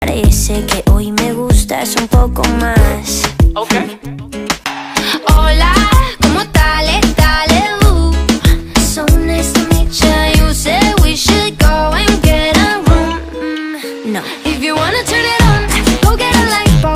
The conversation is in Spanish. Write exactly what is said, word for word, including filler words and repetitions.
Parece que hoy me gustas un poco más. Okay. Hola, ¿cómo tal? Dale, uh. So nice to meet you. You said we should go and get a room. Mm, no. If you wanna turn it on, go get a light bulb.